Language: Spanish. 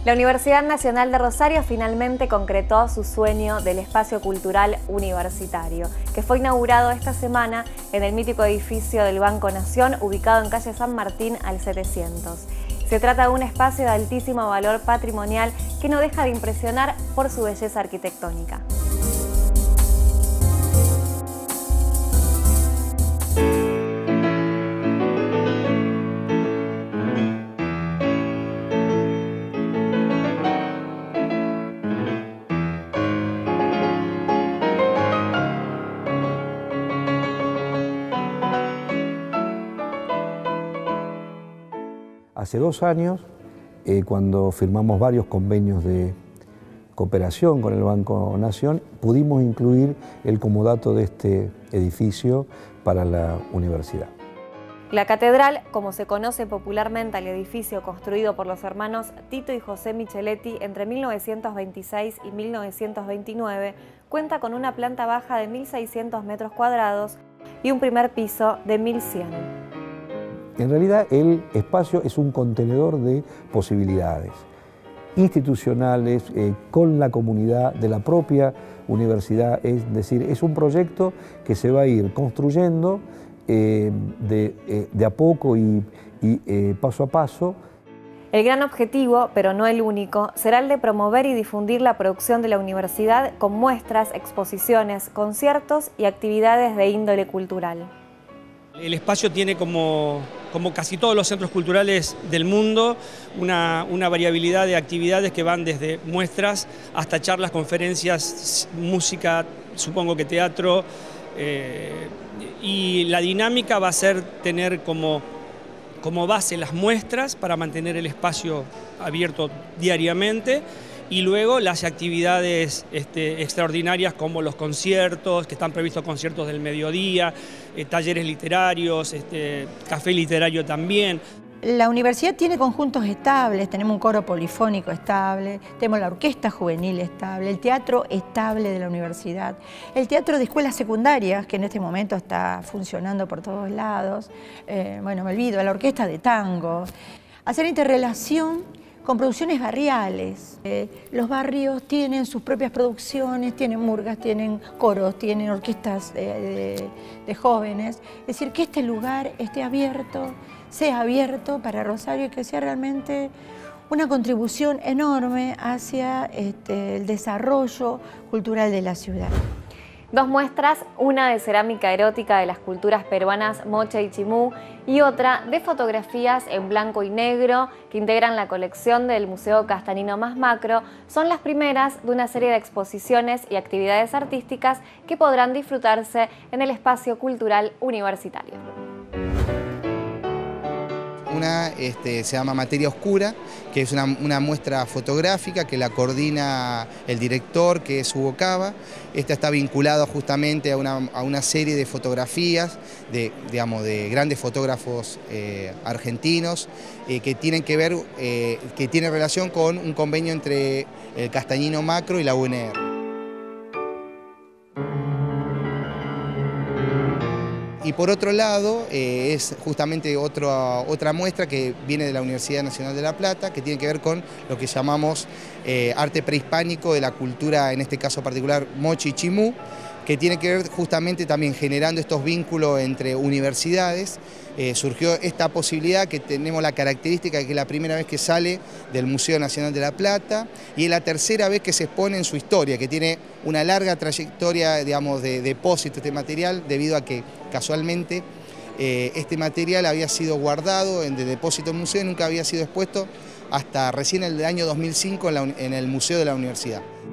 La Universidad Nacional de Rosario finalmente concretó su sueño del espacio cultural universitario, que fue inaugurado esta semana en el mítico edificio del Banco Nación, ubicado en calle San Martín al 700. Se trata de un espacio de altísimo valor patrimonial que no deja de impresionar por su belleza arquitectónica. Hace 2 años, cuando firmamos varios convenios de cooperación con el Banco Nación, pudimos incluir el comodato de este edificio para la universidad. La catedral, como se conoce popularmente al edificio construido por los hermanos Tito y José Micheletti entre 1926 y 1929, cuenta con una planta baja de 1.600 metros cuadrados y un primer piso de 1.100. En realidad el espacio es un contenedor de posibilidades institucionales, con la comunidad de la propia universidad, es decir, es un proyecto que se va a ir construyendo de a poco y paso a paso. El gran objetivo, pero no el único, será el de promover y difundir la producción de la universidad con muestras, exposiciones, conciertos y actividades de índole cultural. El espacio tiene, como casi todos los centros culturales del mundo, una variabilidad de actividades que van desde muestras hasta charlas, conferencias, música, supongo que teatro, y la dinámica va a ser tener como base las muestras para mantener el espacio abierto diariamente, y luego las actividades extraordinarias como los conciertos, que están previstos conciertos del mediodía, talleres literarios, café literario también. La universidad tiene conjuntos estables, tenemos un coro polifónico estable, tenemos la orquesta juvenil estable, el teatro estable de la universidad, el teatro de escuelas secundarias, que en este momento está funcionando por todos lados, bueno, me olvido, la orquesta de tango, hacer interrelación con producciones barriales. Los barrios tienen sus propias producciones, tienen murgas, tienen coros, tienen orquestas de jóvenes. Es decir, que este lugar esté abierto, sea abierto para Rosario y que sea realmente una contribución enorme hacia el desarrollo cultural de la ciudad. 2 muestras, una de cerámica erótica de las culturas peruanas Moche y Chimú y otra de fotografías en blanco y negro que integran la colección del Museo Castanino Más Macro, son las primeras de una serie de exposiciones y actividades artísticas que podrán disfrutarse en el espacio cultural universitario. Una se llama Materia Oscura, que es una muestra fotográfica que la coordina el director, que es Hugo Cava. Esta está vinculada justamente a una serie de fotografías de grandes fotógrafos argentinos que tienen que ver, que tiene relación con un convenio entre el Castanino Macro y la UNR. Y por otro lado, es justamente otra muestra que viene de la Universidad Nacional de La Plata, que tiene que ver con lo que llamamos arte prehispánico de la cultura, en este caso particular, Moche y Chimú, que tiene que ver justamente también generando estos vínculos entre universidades. Surgió esta posibilidad, que tenemos la característica de que es la primera vez que sale del Museo Nacional de La Plata y es la tercera vez que se expone en su historia, que tiene una larga trayectoria, digamos, de depósito de este material, debido a que casualmente este material había sido guardado en el depósito del museo y nunca había sido expuesto hasta recién el año 2005 en el Museo de la Universidad.